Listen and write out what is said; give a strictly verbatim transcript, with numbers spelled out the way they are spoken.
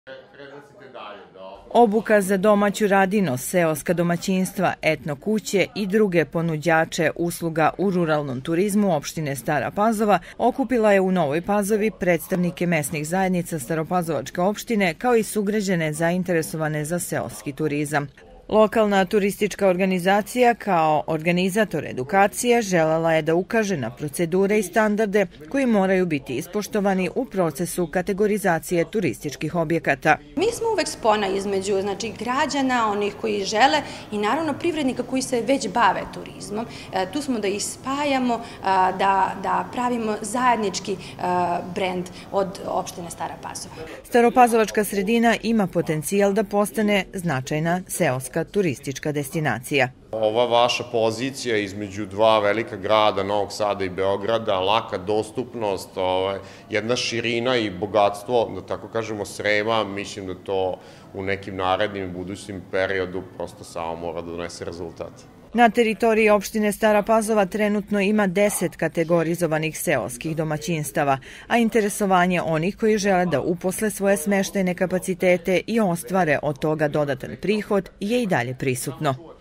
Obuka za domaću radinost, seoska domaćinstva, etno kuće i druge ponuđače usluga u ruralnom turizmu opštine Stara Pazova okupila je u Novoj Pazovi predstavnike mesnih zajednica Staropazovačke opštine kao i sugrađane zainteresovane za seoski turizam. Lokalna turistička organizacija kao organizator edukacije želela je da ukaže na procedure i standarde koji moraju biti ispoštovani u procesu kategorizacije turističkih objekata. Mi smo uvek spona između znači, građana, onih koji žele i naravno privrednika koji se već bave turizmom. E, tu smo da ih spajamo, a, da, da pravimo zajednički a, brend od opštine Stara Pazova. Staropazovačka sredina ima potencijal da postane značajna seoska turistička destinacija. Ova vaša pozicija između dva velika grada, Novog Sada i Beograda, laka dostupnost, ovaj, jedna širina i bogatstvo, da tako kažemo, Srema, mislim da to u nekim narednim i budućim periodu prosto samo mora da donese rezultat. Na teritoriji opštine Stara Pazova trenutno ima deset kategorizovanih seoskih domaćinstava, a interesovanje onih koji žele da uposle svoje smeštajne kapacitete i ostvare od toga dodatan prihod je i dalje prisutno.